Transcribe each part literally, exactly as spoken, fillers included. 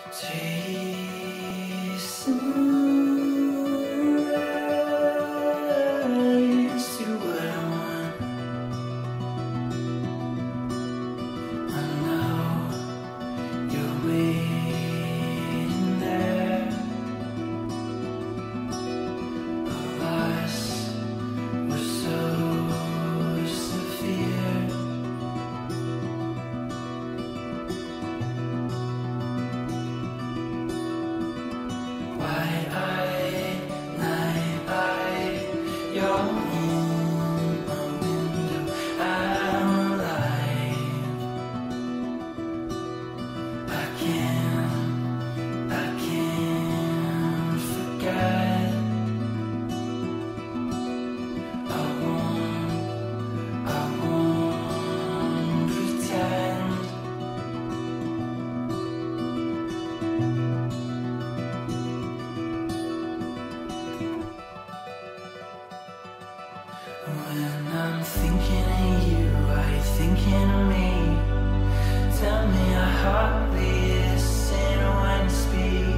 When I'm thinking of you, are you thinking of me? Tell me I hardly listen when you speak.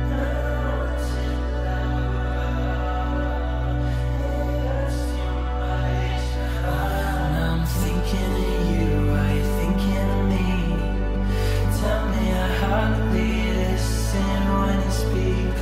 When I'm thinking of you, are you thinking of me? Tell me I hardly listen when you speak.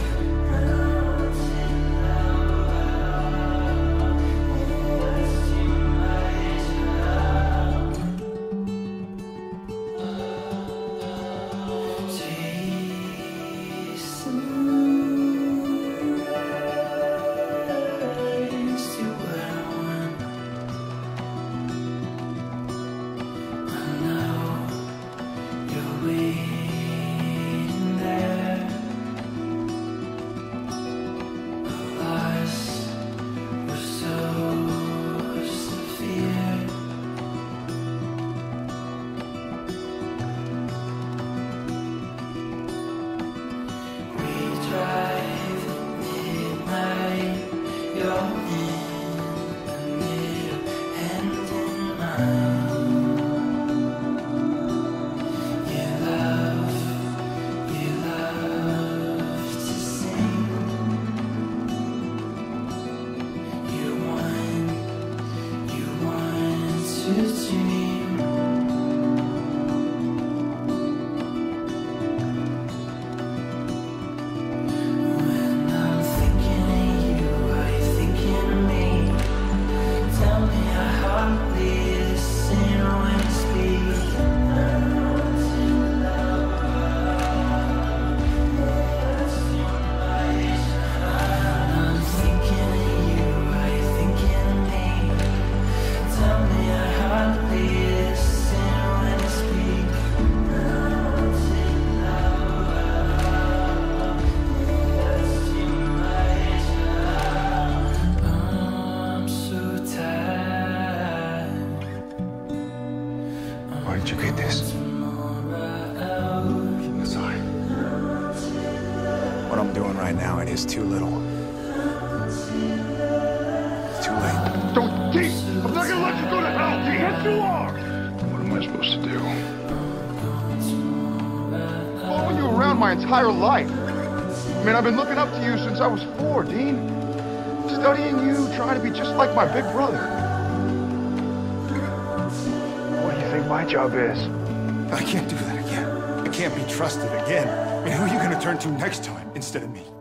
Where did you get this? Sorry. What I'm doing right now, it is too little. It's too late. Don't Keith! I'm not gonna let you go to hell, Keith! Yes, you are! What am I supposed to do? Following you around my entire life. I mean, I've been looking up to you since I was four, Dean. Studying you, trying to be just like my big brother. What do you think my job is? I can't do that again. I can't be trusted again. I mean, who are you going to turn to next time instead of me?